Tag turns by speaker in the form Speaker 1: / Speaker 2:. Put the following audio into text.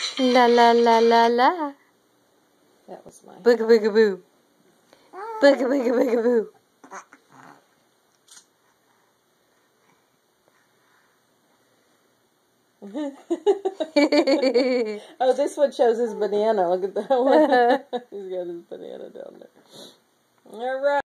Speaker 1: La la la la la.
Speaker 2: That was mine.
Speaker 1: Booga booga boo. Booga booga booga boo.
Speaker 2: Oh, this one shows his banana. Look at that one. He's got his banana down there. All right.